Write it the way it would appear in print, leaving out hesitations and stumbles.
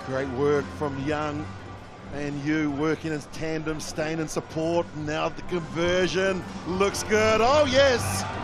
Great work from Young and you working in tandem, staying in support. Now the conversion looks good. Oh, yes.